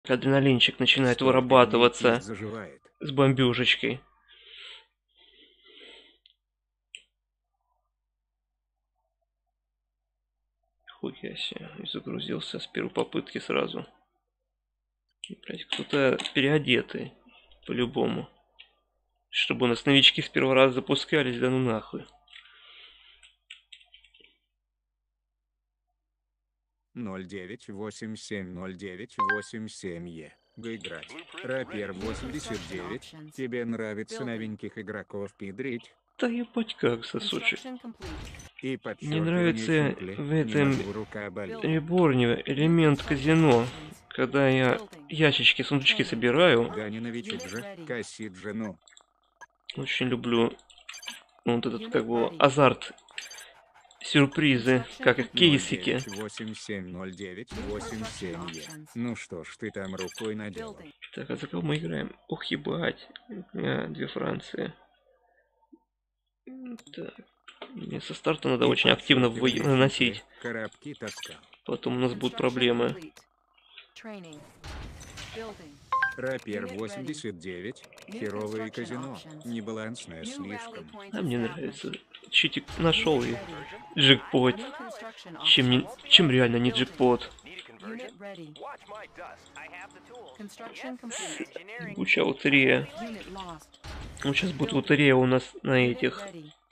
Адреналинчик начинает Столько вырабатываться нитей заживает. с бомбежечкой. Хуя себе, и загрузился с первой попытки сразу. Блять, кто-то переодетый, по-любому. Чтобы у нас новички с первого раза запускались, да ну нахуй. 09870987Е. Играть. Рапер 89. Тебе нравится новеньких игроков пидрить? Да ебать как, сосочек. И Мне подчеркивание нравится чуть ли в не этом могу, рука болит. реборне элемент казино. Когда я ящички, сундучки собираю, Да не новичок же, косит жену. очень люблю вот этот, как бы, азарт, сюрпризы, как их кейсики. 09870987Е. Ну что ж, ты там рукой наделал. Так, а за кого мы играем? Ух, ебать. У меня две Франции. Так. Мне со старта надо очень активно наносить. Коробки таскал. Потом у нас будут проблемы. Рапер 89. Херовое казино. Небалансное слишком. А мне нравится. Читик нашел и джекпот. Чем реально не джекпот. Ебучая лотерея. Ну, сейчас будет лотерея у нас на этих.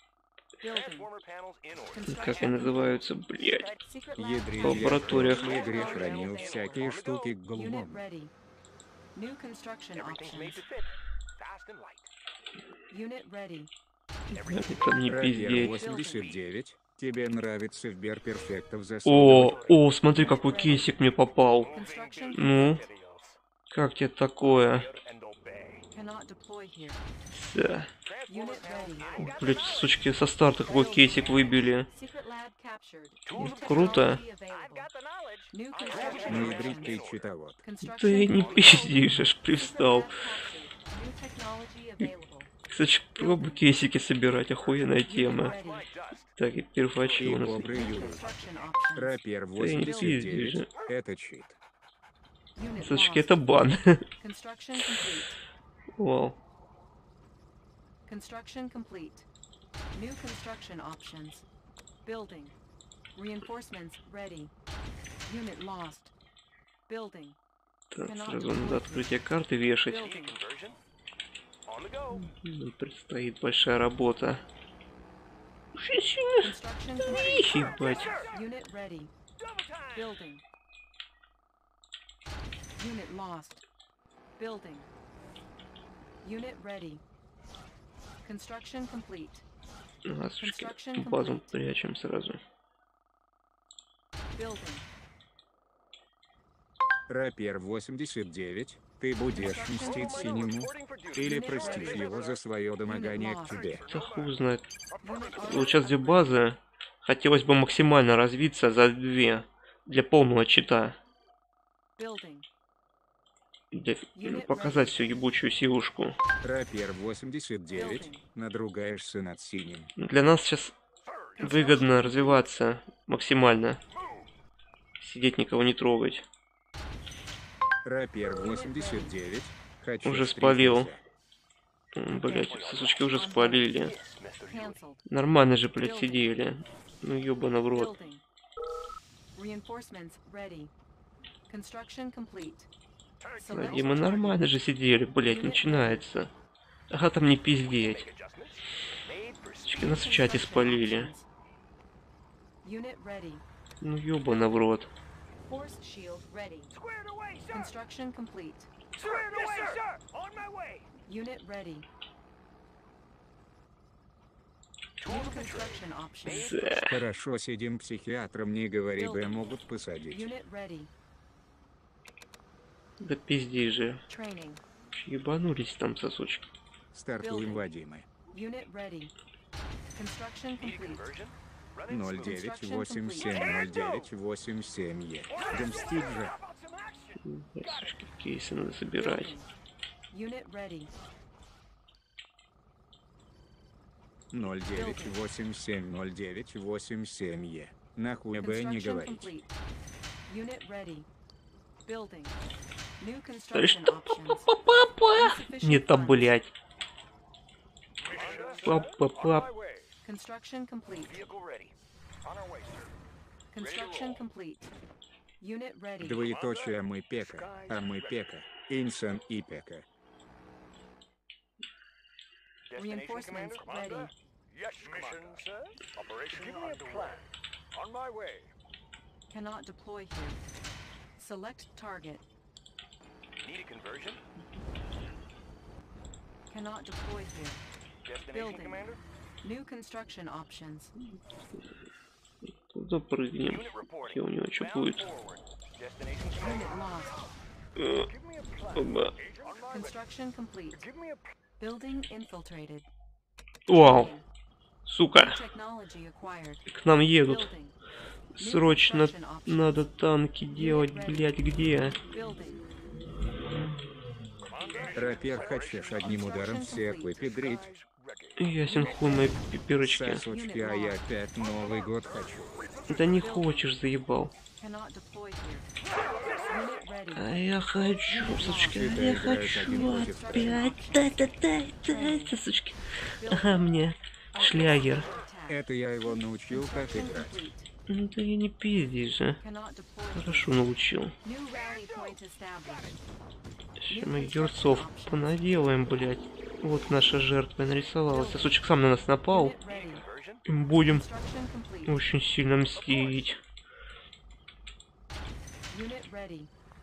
Как они называются, блять. В лабораториях. В игре хранил всякие штуки голубом. Там не Рапер пиздеть. 89. Тебе нравится в Берперфектов за О, смотри, какой кейсик мне попал. Ну, как тебе такое? Да. Блять, сучки, со старта какой кейсик выбили. Круто. Ну и дрить ты читовод. Ты не пиздишь, аж привстал. Кстати, пробуй кейсики собирать, охуенная тема. Так, и первачи И у нас. бобрый Юрий. Рапер Ты не пиздишь 89. же. Это чит. Сучки, это бан. Вау. Construction complete. New construction options. Building. Reinforcements ready. Unit lost. Building. Так, сразу надо открытие карты вешать. Building. Нам предстоит большая работа. Construction complete. Ебать. Unit ready. Building. Unit lost. Building. Unit ready. Construction complete. А, сучки, базу прячем сразу. Building. Рапер 89. Ты будешь мстить синему? Или простишь его за свое домогание к тебе? Да хуй знает. Вот сейчас две базы. Хотелось бы максимально развиться за две. Для полного чита. Building. Для показать всю ебучую силушку. Рапер 89. Надругаешься над синим. Для нас сейчас выгодно развиваться максимально. Сидеть, никого не трогать. Рапер 89. Хочу Уже спалил. встретиться. Блять, сосучки уже спалили. Cancelled. Нормально же, блять, сидели. Ну ёбана в рот. Building. Reinforcements ready. Construction complete. Select Дима, нормально же сидели, блять, начинается. Ага, там не пиздеть. Сучки нас в чате спалили. Unit ready. Ну ёбана в рот. Force shield ready. Construction complete. Unit ready. New construction options. Хорошо, сидим психиатром, не говори бы, могут посадить. Unit ready. Да пизди же. Training. Ебанулись там сосучки. Стартуем, Вадимы. Unit ready. Construction complete. 09870987Е. Да мстить же. Сучки, кейсы надо собирать. Unit ready. 09870987Е. Нахуй бы не Construction говорить. complete. Unit ready. Building. New Да construction что? options. Папа! Не там, Insufficient funds. блядь. Commander, Папа. on my way. Construction complete. Vehicle ready. On our way, sir. Construction complete. Unit ready. Двоеточие мы пека, а мы пека. Инсан и пека. Destination, Reinforcements Commander? ready. Yes, mission, sir. Operation Give me a plan. On my way. Cannot deploy here. Select target. Need a conversion? Cannot deploy here. Destination, Building. Commander? New construction options. Туда прыгнем. Unit reporting. Где у него что Bound будет? forward. Destination, Commander? Unit lost. Give me a plan. Оба. On my way. Construction complete. Give me a plan. Building infiltrated. Вау. New Сука. technology acquired. К нам едут. Building. New Срочно construction options. надо танки делать, блядь, где? Building. Рапир хочешь одним ударом всех выпедрить. Ясен хуй мои пиперочки. Сосочки, а я опять Новый год хочу. Да не хочешь, заебал. Cannot deploy here. Unit ready. А я хочу, сучки, Это я играет хочу один против опять. Дайте, сучки. Ага, мне. Шлягер. Attack. Это я его научил, как Construction играть. complete. Ну да я не пиздись же. Cannot deploy here. Хорошо научил. New rally point established. Сейчас мы герцов понаделаем, блядь. Вот наша жертва нарисовалась. А сучек сам на нас напал. Unit ready. И мы будем Construction complete. очень сильно мстить. Unit ready.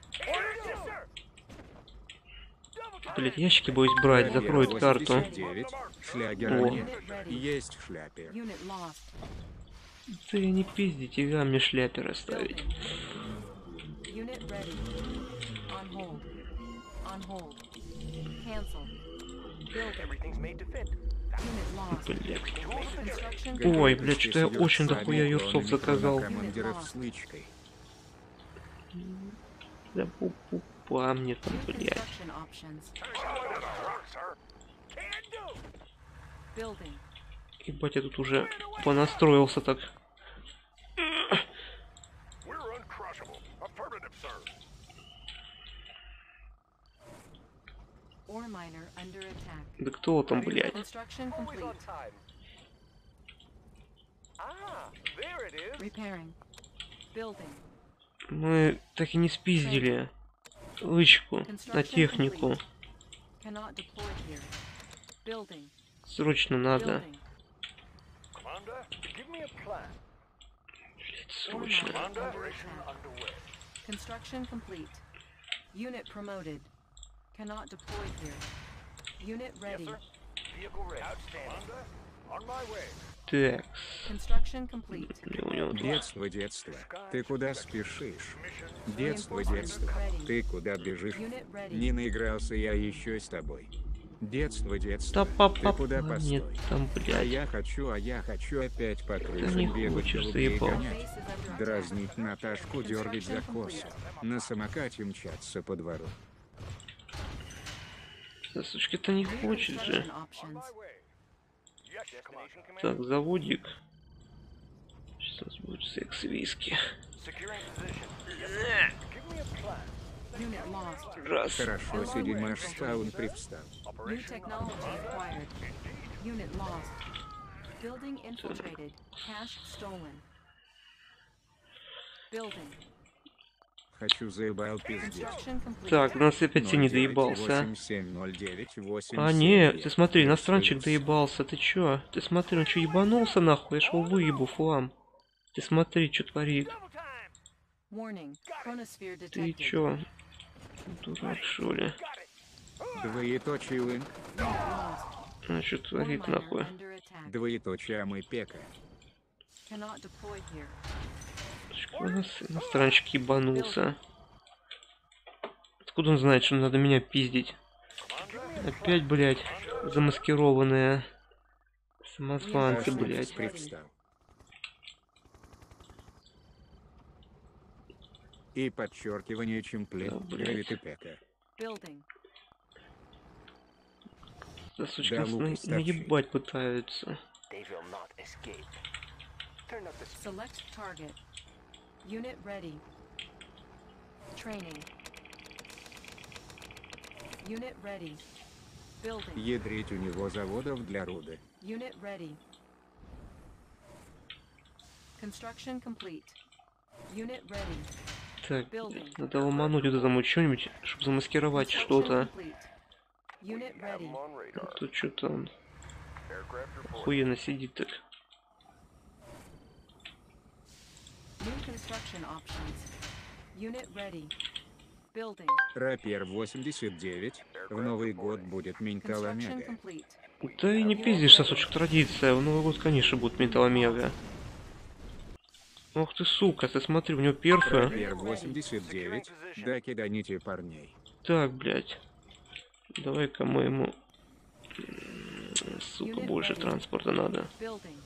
Блядь, ящики боюсь брать, закроют карту. 89, шлягер О. нет. Unit ready. Есть в шляпе. Unit lost. Да не пиздите, га мне шляпер оставить. Building. Unit ready. On hold. On hold. Cancel. Building. Everything's made to fit. Unit lost. Блядь. Construction Ой, complete. блядь, что я очень дохуя юрцов заказал. Командиров с лычкой. Да пупа мне там, New блядь. construction options. Building. Ебать, я тут уже понастроился так. We're uncrushable. Affirmative, sir. Ore miner under attack. Да кто там, блядь? Construction Always complete. on time. Ah, there it is. Repairing. Building. Мы так и не спиздили лычку на технику. Cannot deploy here. Building. Срочно надо. Building. Commander, give me a plan. Ore Срочно. miner under Operation attack. underway. Construction complete. Unit promoted. Cannot deploy here. Unit Yes, ready. sir. Vehicle ready. Outstanding. Commander, on my way. Так, Construction complete. где у него тут? Детство, детство. Ты куда спешишь? Детство, детство. Ты куда бежишь? Unit ready. Не наигрался я еще с тобой. Детство, Да детство. Ты папа, куда нет, постой? там, А блядь. я хочу опять по не крышам бегать, хочешь, голубей заебал. гонять. Base is under attack. Дразнить Наташку, дергать за косу. На самокате мчаться по двору. Да, сучка-то не хочет же. Construction options. My way. Yes, destination, Commander. Так, заводик. Сейчас у нас будет секс-виски. Securing position. Yes, sir. Give me a plan. Unit lost. Раз. Хорошо, Сидимаш спаун привстал. New Operation technology acquired. Unit lost. Building infiltrated. Cash stolen. Building. Хочу заебал пиздец. Construction complete. Так, нас опять не доебался. 8709 А, не, ты смотри, иностранчик доебался, ты чё? Ты смотри, он чё, ебанулся нахуй? Я ж его выебу, флам. Ты смотри, чё творит. Warning. Chronosphere Ты detected. чё? Дурак, что ли? Двоеточие лын. Unit lost. Он чё Ore творит, miner нахуй? under attack. Двоеточие мы пека. Cannot deploy here. У нас иностранчик ебанулся. Откуда он знает, что надо меня пиздить? Опять, блядь, замаскированные самозванцы, Аж блядь. привстал. И подчеркивание чемплет. Да, блядь. Говорит и пека. Building. Да, сучка, Да, нас лук ставший. наебать пытаются. They will not escape. Turn up the speed. Select target. Unit ready. Training. Unit ready. Building. Ядрить у него заводов для руды. Unit ready. Construction complete. Unit ready. Так, Building. надо ломануть вот этому что-нибудь, чтобы замаскировать Construction что-то. complete. Unit Have ready. them on radar. Тут что-то он Aircraft reporting. охуенно сидит так. New construction options. Unit ready. Building. Рапир 89. В Новый год будет Ментал Construction Омега. complete. Да и не пиздишь, сосочек, традиция. В Новый год, конечно, будет Ментал Омега. Ох ты, сука, ты смотри, у него перфы. Рапир 89. Да киданите парней. Так, блядь. Давай-ка мы ему... Сука, больше транспорта надо. Building.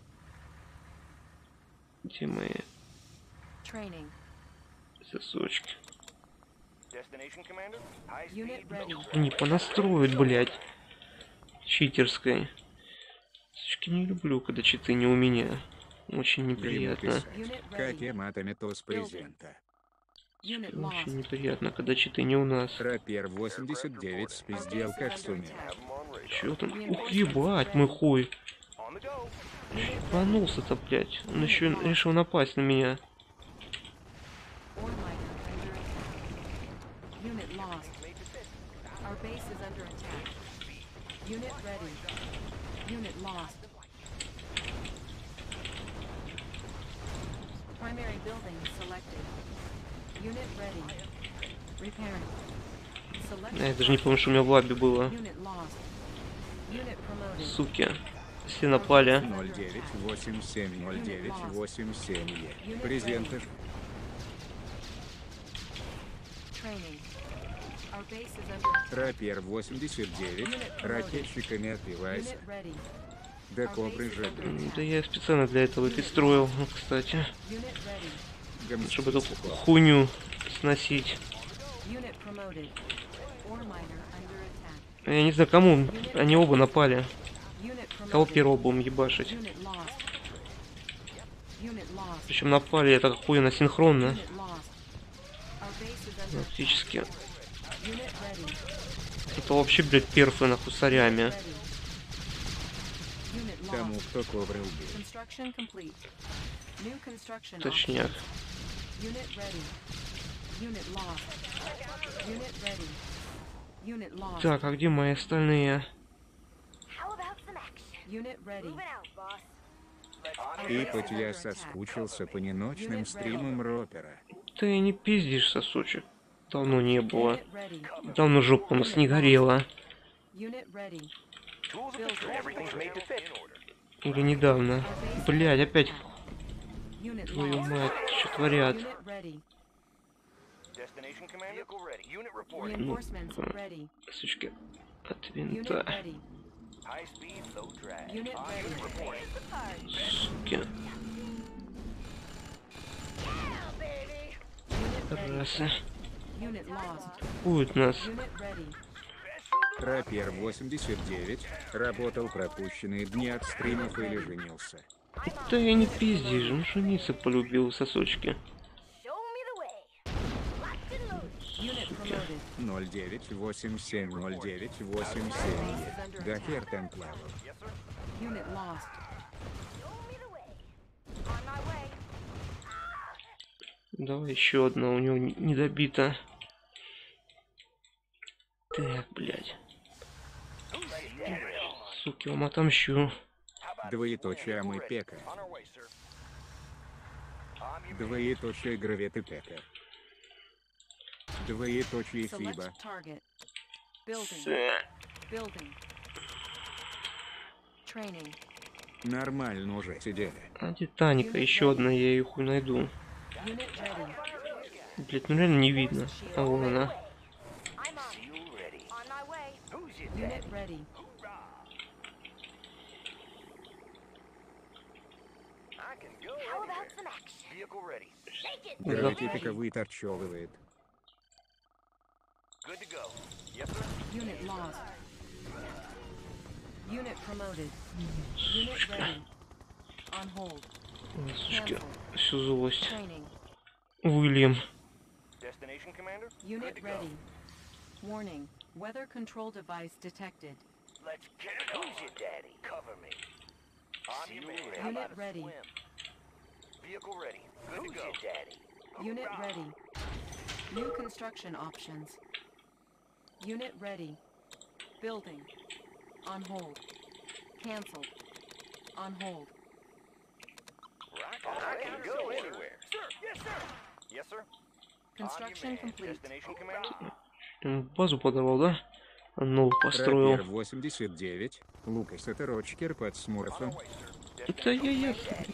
Где мои Training. сосочки? Destination, Commander? High Unit speed, ready. low Не понастроить, блядь. Читерской. Сучки, не люблю, когда читы не у меня. Очень неприятно. Unit Как ready. я матами то с презента. Unit Очень lost. неприятно, когда читы не у нас. Рапир 89 спиздел как сумел. Have them on radar. Чё там? Ух, ебать, мой хуй. On the go. Ебанулся-то, блядь. Он еще решил напасть на меня. Ore miner under attack. Unit lost. Our base is under attack. Unit ready. Unit lost. Primary building selected. Unit ready. Repairing. Я даже не помню, что у меня в лабе было. Unit lost. Unit promoted. Суки. Все напали. 09870987Е. Презенты. Training. Our base is under attack. Рапир 89. Ракетчиками отбивайся. Unit ready. Да кобры же. Да я специально для этого перестроил, кстати. Unit ready. Чтобы эту хуйню сносить. Unit promoted. Ore miner under attack. Я не знаю, кому они оба напали. Unit Кого promoted. первого будем ебашить? Unit lost. Unit lost. Причем напали это охуенно синхронно. Unit lost. Our base is under attack. Практически. Unit ready. Это вообще, блядь, перфы нахуй с царями. Ready. Unit Тому, lost. кто кобры убил. Construction complete. New construction Точняк. options. Unit ready. Unit lost. Unit ready. Unit lost. Так, а где мои остальные? How about some action? Unit ready. Moving out, boss. Our И base is хоть under я attack. соскучился по неночным стримам Ропера. Ты не пиздишь, сосочек. Давно не было. Unit ready. Давно жопа у нас не горела. Unit ready. Tools of the trade. Everything's made to fit. Или недавно. Блядь, опять Unit твою lost. мать, что творят. Unit ready. Destination, Commander? Vehicle ready. Unit reporting. Reinforcements ready. Сучки. От Unit винта. ready. High speed, low drag. Unit ready. Reporting. Суки. Расы. Unit lost. Будет нас. Unit ready. Рапир 89. Работал пропущенные дни от стримов или женился. Да я не пиздишь, ну жениться полюбил сосочки. Show me the way. Locked and loaded. Unit promoted. 09870987Е. Да хер там плавал. Unit lost. Show me the way. On my way. Давай еще одна, у него не добита. Так, блядь. Суки, вам отомщу. Двоеточие Амы Пека. On our way, sir. Двоеточие Гравет и Пека. Двоеточие Фиба. Select target. Building. Building. Training. Нормально уже сидели. А Титаника, еще одна, я ее хуй найду. Unit ready. Блять, ну реально не видно. А вон она. I'm on it. Fuel ready. On my way. Who's your Unit daddy? ready. I can go How about anywhere. some action? Vehicle ready. Shake it. Гравитипика выторчевывает. Good to go. Yes, sir. Unit lost. Unit promoted. Unit ready. On hold. Сучки, Cancel. всю злость. Training. Уильям. Destination, Commander? Unit ready. Warning. Weather control device detected. Let's get it on. Who's your daddy? Cover me. On your man. How Unit about a ready. swim? Vehicle ready. Good to go. Who's your daddy? Unit ready. New construction options. Unit ready. Building. On hold. Cancelled. On hold. I can go anywhere. Sir, yes, sir. Yes, sir. Construction complete. Destination, Commander. Базу подавал, да? Новую построил. Рапир 89. Лукас это Рочкер под Смурфом. Это я.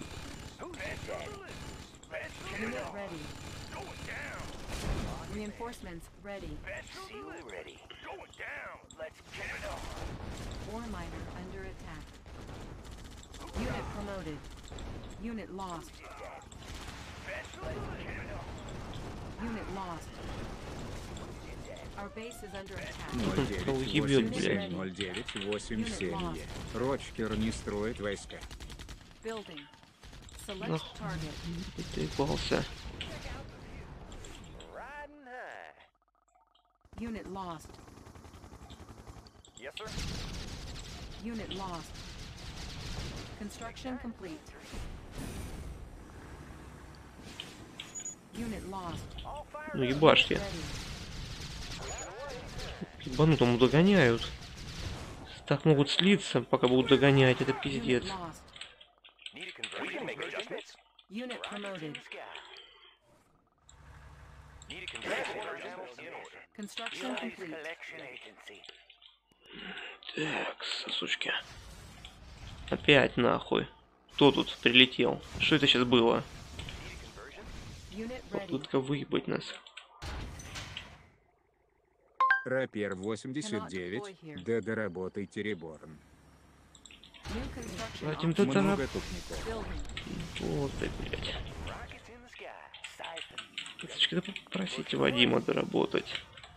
Unit ready. Reinforcements ready. Seal ready. Going down. Let's get it on. Ore miner under attack. Unit promoted. Unit lost. Unit lost. Our base is under attack. Кого ебет, блядь. 0987. Рочкер не строит войска. Building. Select Нах. target. Ты ебался. Riding high. Unit lost. Yes, sir. Unit lost. Construction complete. Unit lost. All fire. Ну ебашьте. Ready. Ебанутому догоняют. Так могут слиться, пока будут догонять. Это Unit пиздец. lost. Need a conversion. We can make adjustments. Unit promoted. Need a conversion. Construction complete. Collection agency. Так, сучки. Опять нахуй. Кто тут прилетел? Что это сейчас было? Unit ready. Попытка выебать нас. Рапир 89. Да доработайте реборн. New construction Вадим, options. ты тарап... Много тупников. Building. Вот ты, блядь. Rockets in the sky. Siphon. Сучки, да попросите Вадима доработать.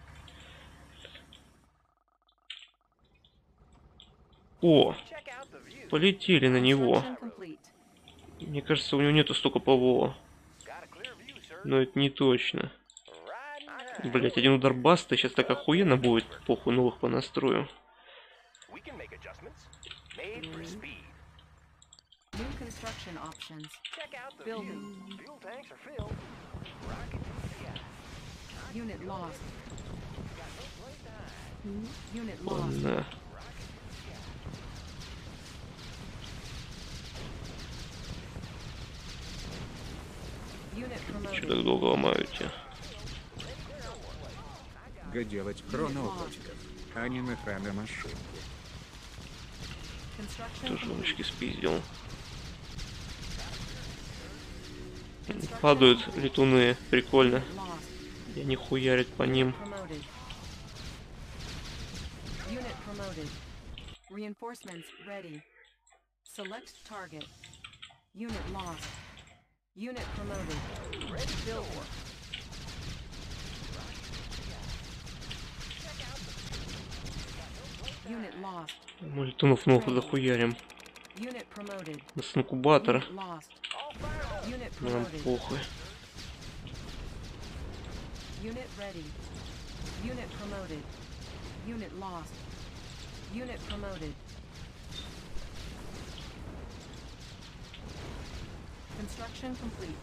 О, Check out the view. полетели на него. Construction complete. Мне кажется, у него нету столько ПВО. Got a clear view, sir. Но это не точно. Riding high. Блять, один удар баста, сейчас так охуенно будет. Похуй, новых понастрою. We can make adjustments. Made for speed. New construction options. Check out the Building. view. Fuel tanks are filled. Rockets in the sky. Unit lost. Unit lost. Да. Unit Че promoted. так долго ломаете? Делать хроноуточков, а не на хрономашинке. Construction Тоже complete. умочки спиздил. Construction Падают complete. летуны. Прикольно. Lost. И они хуярят по ним. Promoted. Unit promoted. Reinforcements ready. Select target. Unit lost. Unit promoted. Building. Unit lost. Мы летунов много захуярим. Unit promoted. У нас инкубатор. Unit lost. Unit Но нам promoted. похуй. Unit ready. Unit promoted. Unit lost. Unit promoted. Construction complete.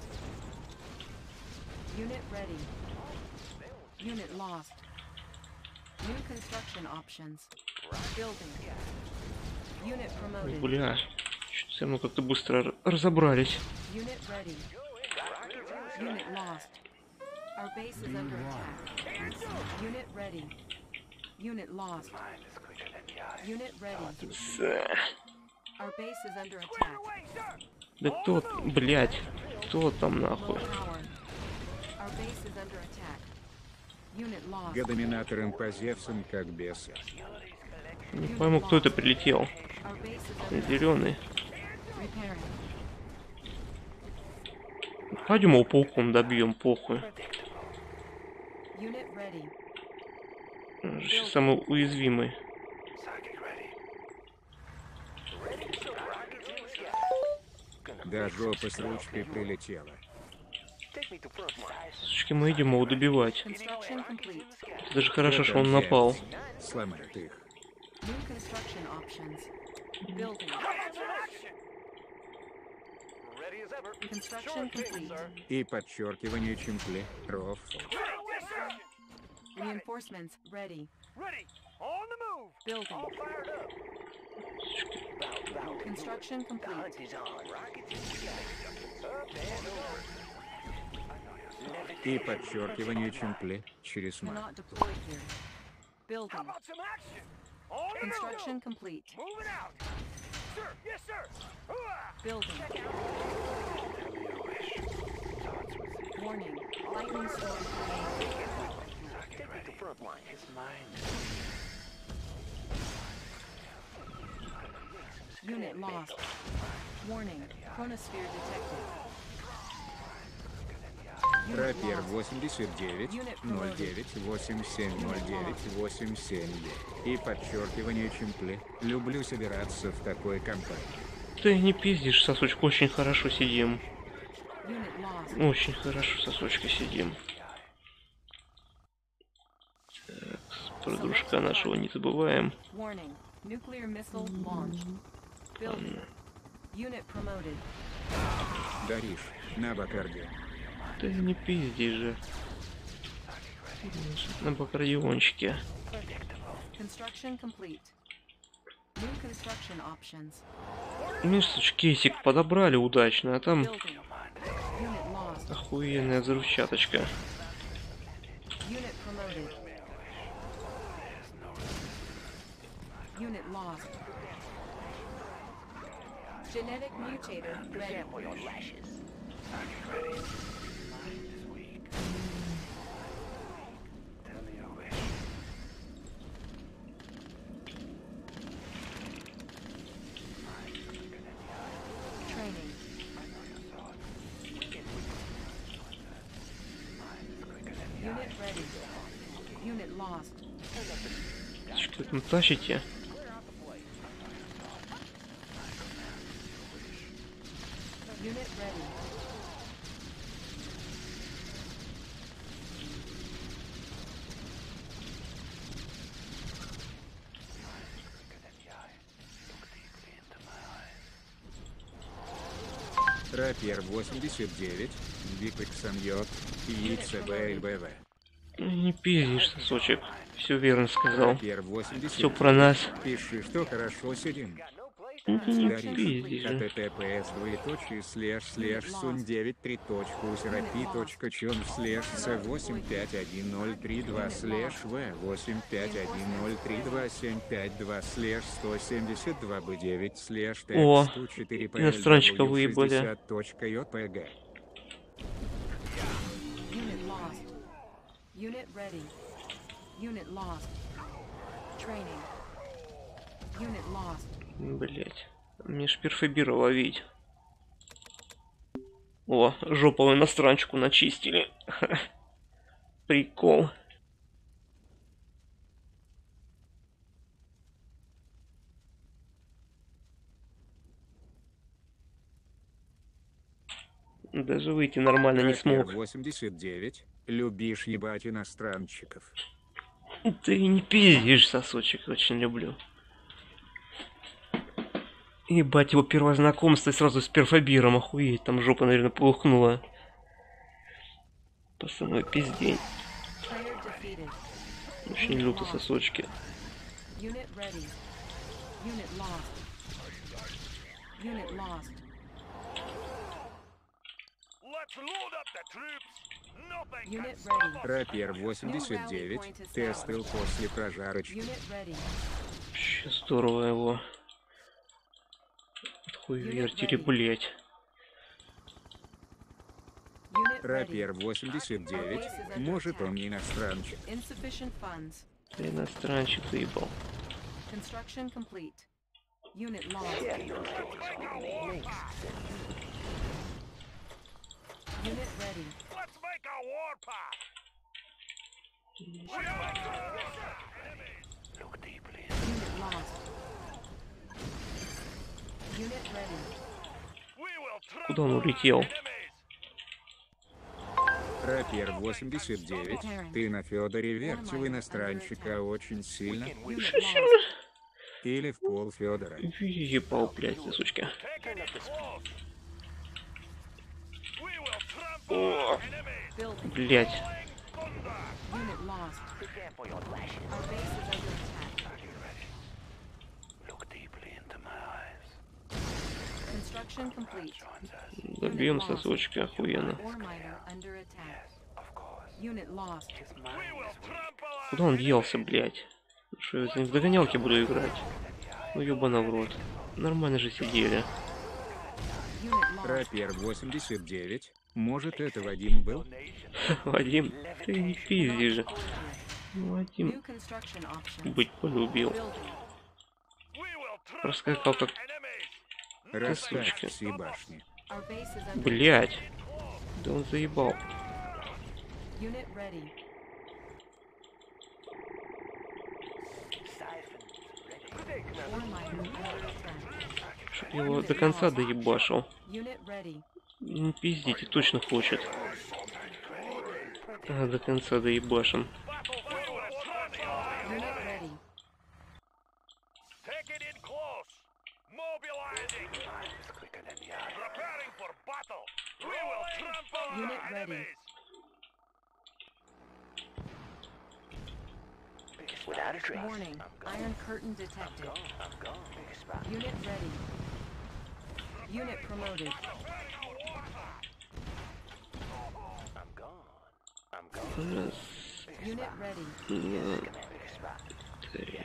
Unit ready. Unit lost. New construction options. Building. Unit Ой, promoted. бля. Чё-то все равно как-то быстро разобрались. Unit ready. Unit lost. Our base is under attack. Unit ready. Unit lost. Unit ready. Our base is under attack. Да кто, блядь, кто там Low нахуй? power. Our base is under attack. Unit lost. Гадоминатором по Зевсам как бесы. Не пойму, кто это прилетел. Our base is under attack. Зеленый. Repairing. Пойдем его пауком добьем, похуй. Unit ready. Он же сейчас самый уязвимый. Да жопа с ручкой прилетела. Take me to front line. Сучки, мы идем его добивать. Construction complete. Это даже хорошо, что он напал. сломает их. New construction options. Building. Ready as ever. Construction Sure thing, complete. sir. И подчеркивание чемпле, ров. Yes, sir. Reinforcements ready. Ready. On the move. Building. All fired up. Construction complete. И подчеркивание чемпле, через мат. Cannot deploy here. How Building. about some action? On the Construction move. complete. Moving out. Sir, yes, sir. Hooah! Building. Warning. Lightning storm coming. Take the front line. It's mine. Unit lost. Warning. Chronosphere detected. Unit Рапир lost. 89 09 87 09 87. И подчеркивание чемпле. Люблю собираться в такой компании. Ты не пиздишь, сосочка, очень хорошо сидим. Unit lost. Очень хорошо, сосочка, сидим. Так, про дружка нашего не забываем. Warning. Nuclear missile launched. Building. Unit promoted. Дариш, на Бакарде. Ты не пиздишь же. На бакардиончике. Construction complete. New construction options. Месяц кейсик подобрали удачно, а там Building. Unit lost. охуенная взрывчаточка. Unit promoted. Unit lost. Genetic mutator ready. Training. Unit ready. Unit lost. Что там тащите? Unit ready. Рапир 89, Бипексон Йод, ИЦБ ЛБВ. Не пиздишь, сосочек. Все верно сказал. Рапир 89. Все про нас. Пиши, что хорошо сидим. Ну ты не Дариш, пиздишь же. https двоеточие //sun 93.userapi.chun /8510332/851032752/172b9 О, /4 иностранчика выебали. .jpg. Unit lost. Unit ready. Unit lost. Training. Unit lost. Блять. Мне ж перфобира ловить. О, жоповую иностранчику начистили. Прикол. Даже выйти нормально не смог. 89. Любишь ебать иностранчиков. Ты не пиздишь, сосочек, очень люблю. Ебать, его первое знакомство и сразу с перфобиром, охуеть, там жопа, наверное, полухнула. По самой пиздень. Player defeated. Очень люто, сосочки. Unit ready. Unit lost. Unit lost. Let's load up the troops. Nothing Unit can stop ready. us. Рапир 89. Тестил после прожарочки. Unit ready. Вообще здорово его. Хуй вертили, блять. Unit ready. Рапир 89. Может, он не иностранчик. Insufficient funds. Ты иностранчик заебал. Construction complete. Unit lost. Unit ready. Let's make a warpath. Look deeply. Unit lost. Unit ready. We will Куда он улетел? Рапер 89, ты на Федоре вертел иностранчика очень сильно? Unit lost. Или в пол Федора? Ебал, блядь, ты сучки. О, Building. блядь. Unit lost. Our base is under attack. Look deeply into my eyes. Construction complete. Добьем сосочки, охуенно. Ore miner under attack. Of course. Unit lost. Куда он делся, блядь? Что я в догонялки буду играть? Ну ёбана в рот. Нормально же сидели. Unit lost. Рапер 89, может это Вадим был? Вадим, ты не пизди же. Вадим New construction options. быть полюбил. Building. Проскакал как... Расставь сучки. все башни. Our base is under Блядь. Да он заебал. Unit ready. Ore miner under attack. Чтоб его до конца доебашил. Unit ready. Не пиздите, точно хочет. А, до конца доебашим. Unit ready. Take it in close. Mobilizing. Preparing for battle. We will trample Unit our ready. enemies. Warning. Iron curtain detected. Unit ready. Unit promoted. Раз, Unit ready. два, три.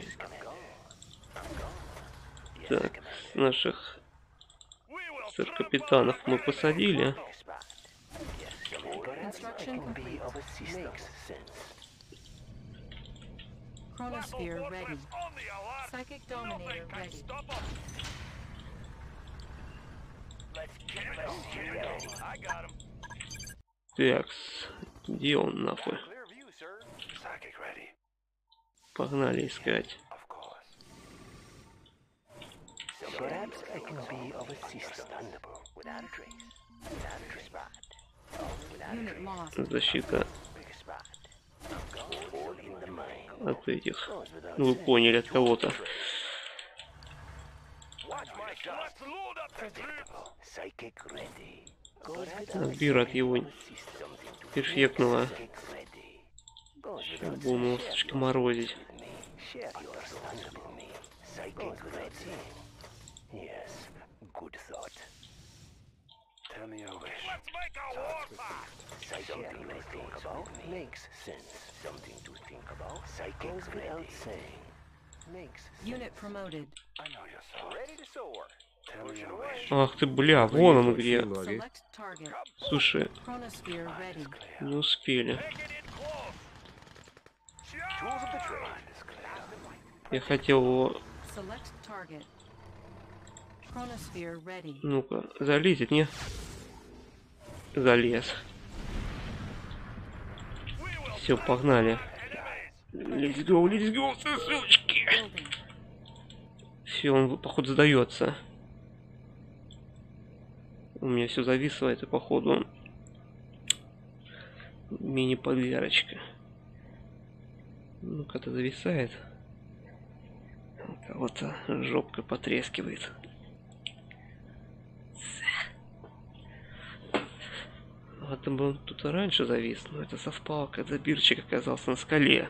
Так, наших сэр-капитанов мы посадили. Construction complete. Chronosphere ready. Psychic Dominator ready. I got him. Такс, где он нахуй? Clear view, sir. Psychic ready. Погнали искать. Of course. Perhaps I can be of assistance. Without a trace. Without a trace. Unit lost. Защита от этих. Ну вы поняли, от кого-то. Watch my shot. Let's load up the troops. Psychic ready. Бир от его перфектного. Сейчас будем его слишком морозить. Psychic ready. Yes, good thought. Tell me your wish. Let's make a warpath. Something to think about makes sense. Something to think about. Psychic without saying. Makes sense. Unit promoted. I know your thoughts. Ready to soar. Tell me your wish. Ах ты, бля, вон он где. Лови. Select target. Слушай, Chronosphere ready. не успели. Take it in close. Tools of the trade. Я хотел его... Select target. Chronosphere ready. Ну-ка, залезет, не? Залез. Все, погнали. Let's go, сосочки. Building. Все, он, походу, сдается. У меня все зависает, и, походу, мини-подвярочка. Ну-ка-то зависает. У кого-то жопка потрескивает. Вот бы он тут и раньше завис, но это совпало, когда бирчик оказался на скале.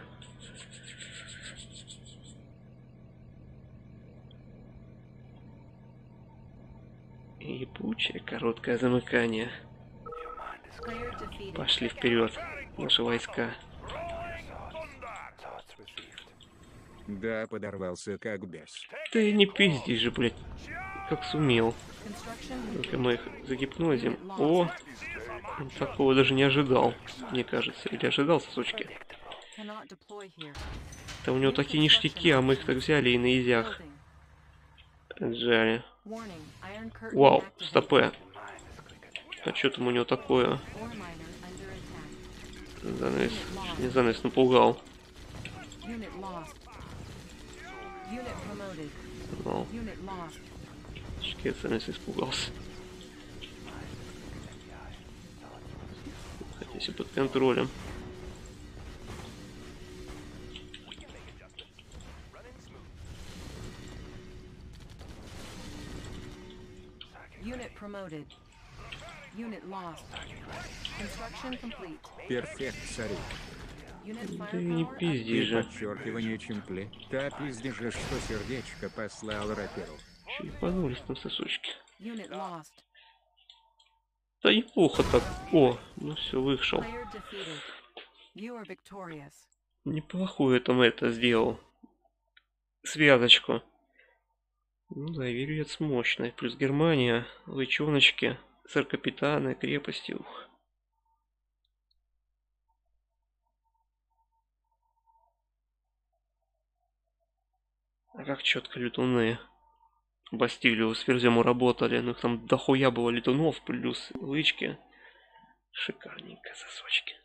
Ебучее короткое замыкание. Player defeated. Пошли вперед, наши войска. Да, подорвался как бес. Ты не пизди же, блядь, как сумел. Construction Только мы их загипнозим. О, такого даже не ожидал, мне кажется. Или ожидал, сосочки. cannot deploy here. Да у него такие ништяки, а мы их так взяли и на изях Building. отжали. Warning. Iron curtain Вау, activated. стопе. А что там у него такое? Ore miner under attack. Занавес. Не занавес, напугал. Unit lost. Unit promoted. Ну, Unit lost. шкет занавес испугался. Если под контролем. Unit promoted. Unit lost. Construction complete. Перфект, царик. Unit Да и не firepower пизди И же. подчеркивание чемпле. Та пиздишь, что сердечко послал рэперу. Че ебанулись там сосочки. Unit lost. Да неплохо так. О, ну все, вышел. Player defeated. You are victorious. Неплохую там это сделал. Связочку. Ну да, Вирец мощный. Плюс Германия, лычоночки, сэр-капитаны, крепости. Ух. А как четко летуны Бастилию с Ферзем уработали. Ну их там дохуя было летунов, плюс лычки. Шикарненько, сосочки.